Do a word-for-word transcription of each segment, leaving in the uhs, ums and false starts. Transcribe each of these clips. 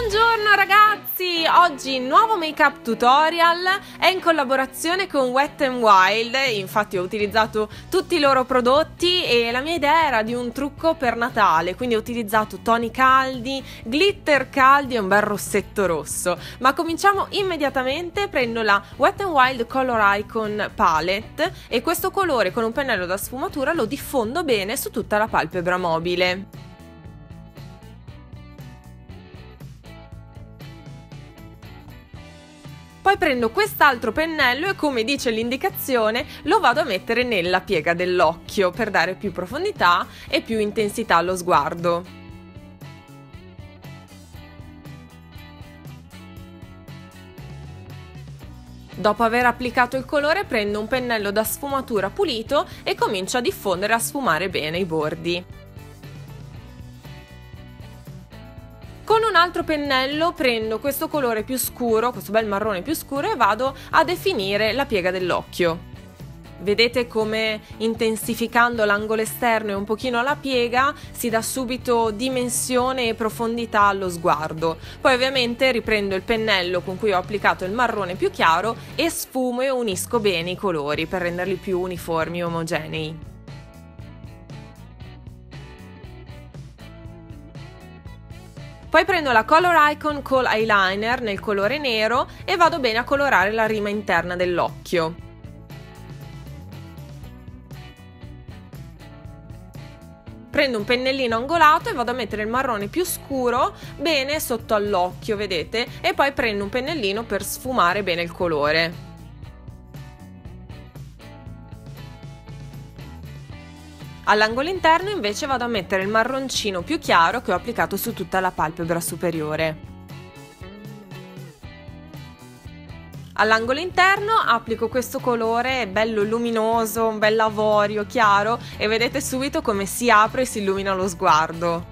Buongiorno ragazzi! Oggi nuovo make up tutorial, è in collaborazione con Wet n Wild, infatti ho utilizzato tutti i loro prodotti e la mia idea era di un trucco per Natale, quindi ho utilizzato toni caldi, glitter caldi e un bel rossetto rosso. Ma cominciamo immediatamente, prendo la Wet n Wild Color Icon Palette e questo colore con un pennello da sfumatura lo diffondo bene su tutta la palpebra mobile. Poi prendo quest'altro pennello e, come dice l'indicazione, lo vado a mettere nella piega dell'occhio per dare più profondità e più intensità allo sguardo. Dopo aver applicato il colore prendo un pennello da sfumatura pulito e comincio a diffondere e a sfumare bene i bordi. Con un altro pennello prendo questo colore più scuro, questo bel marrone più scuro, e vado a definire la piega dell'occhio. Vedete come intensificando l'angolo esterno e un pochino la piega si dà subito dimensione e profondità allo sguardo. Poi ovviamente riprendo il pennello con cui ho applicato il marrone più chiaro e sfumo e unisco bene i colori per renderli più uniformi e omogenei. Poi prendo la Color Icon Kohl Eyeliner nel colore nero e vado bene a colorare la rima interna dell'occhio. Prendo un pennellino angolato e vado a mettere il marrone più scuro bene sotto all'occhio, vedete? E poi prendo un pennellino per sfumare bene il colore. All'angolo interno invece vado a mettere il marroncino più chiaro che ho applicato su tutta la palpebra superiore. All'angolo interno applico questo colore bello luminoso, un bel avorio chiaro, e vedete subito come si apre e si illumina lo sguardo.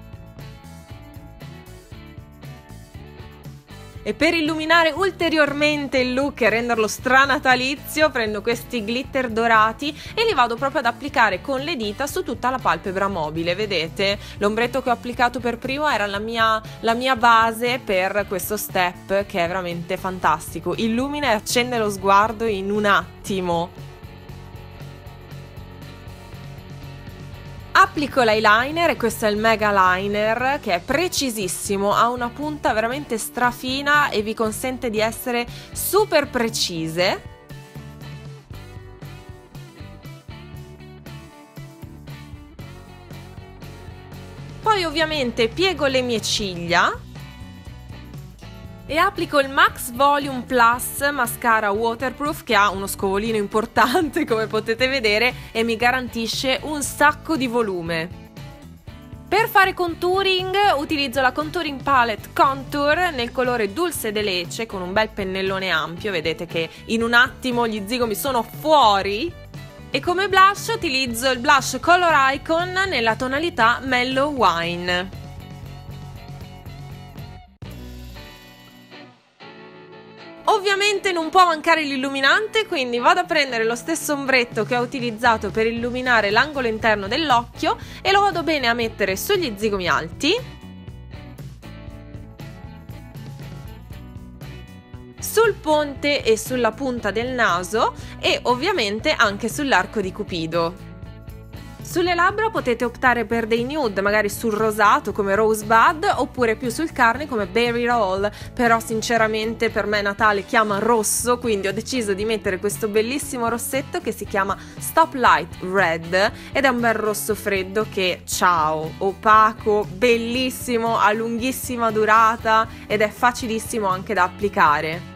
E per illuminare ulteriormente il look e renderlo stranatalizio prendo questi glitter dorati e li vado proprio ad applicare con le dita su tutta la palpebra mobile, vedete? L'ombretto che ho applicato per primo era la mia, la mia base per questo step, che è veramente fantastico, illumina e accende lo sguardo in un attimo. Applico l'eyeliner e questo è il Mega Liner, che è precisissimo, ha una punta veramente strafina e vi consente di essere super precise. Poi ovviamente piego le mie ciglia e applico il Max Volume Plus Mascara Waterproof, che ha uno scovolino importante come potete vedere e mi garantisce un sacco di volume. Per fare contouring utilizzo la Contouring Palette Contour nel colore Dulce de Leche con un bel pennellone ampio, vedete che in un attimo gli zigomi sono fuori. E come blush utilizzo il blush Color Icon nella tonalità Mellow Wine. Ovviamente non può mancare l'illuminante, quindi vado a prendere lo stesso ombretto che ho utilizzato per illuminare l'angolo interno dell'occhio e lo vado bene a mettere sugli zigomi alti, sul ponte e sulla punta del naso e ovviamente anche sull'arco di Cupido. Sulle labbra potete optare per dei nude, magari sul rosato come Rosebud, oppure più sul carne come Berry Roll, però sinceramente per me Natale chiama rosso, quindi ho deciso di mettere questo bellissimo rossetto che si chiama Stop Light Red ed è un bel rosso freddo che, ciao, opaco, bellissimo, ha lunghissima durata ed è facilissimo anche da applicare.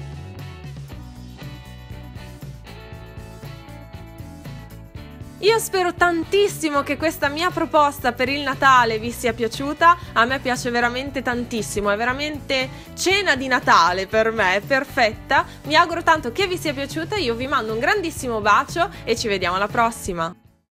Io spero tantissimo che questa mia proposta per il Natale vi sia piaciuta, a me piace veramente tantissimo, è veramente cena di Natale per me, è perfetta, mi auguro tanto che vi sia piaciuta, io vi mando un grandissimo bacio e ci vediamo alla prossima!